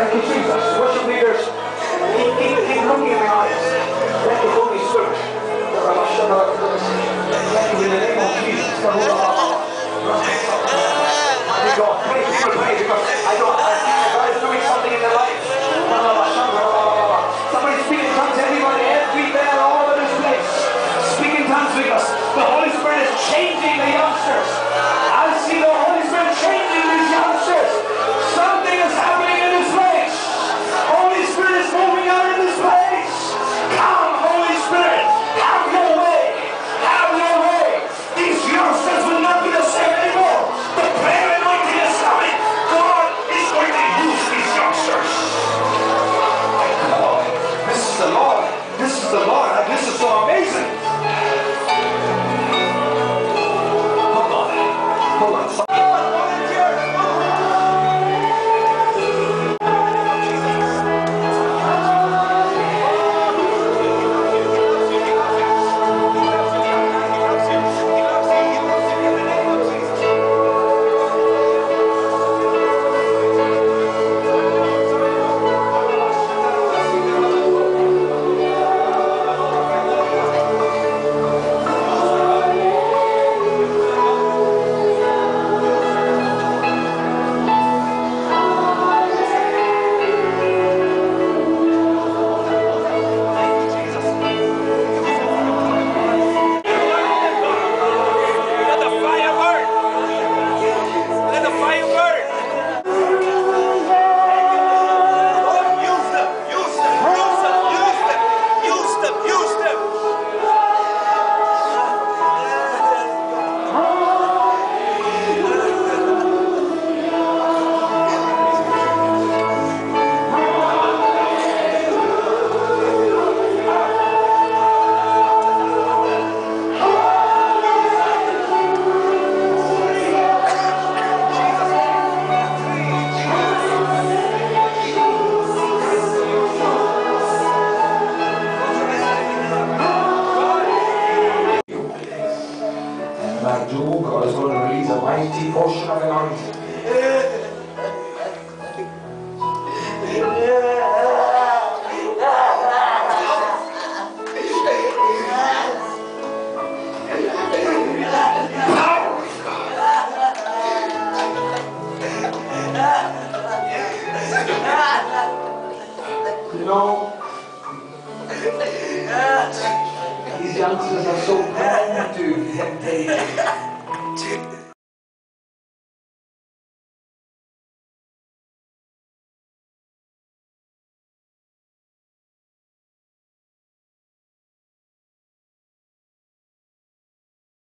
Thank you, Jesus. Worship leaders, keep looking in the eyes. Thank you, Holy Spirit. Thank you in the name of Jesus. Mighty God, pray, people pray because I know God is doing something in their lives. Somebody speak in tongues, everybody, everywhere, all over this place. Speak in tongues because the Holy Spirit is changing the youngsters. I see the Holy Spirit changing these youngsters. Something is happening in this place. Holy Spirit is moving out in this place. Come, Holy Spirit, have your way. Have your way. These youngsters will not be the same anymore. The prayer anointing is coming. God is going to use these youngsters. Oh, this is the Lord. This is the Lord. This is so amazing. Hold on. Hold on. God is going to release a mighty portion of anointing. You know, these youngsters are so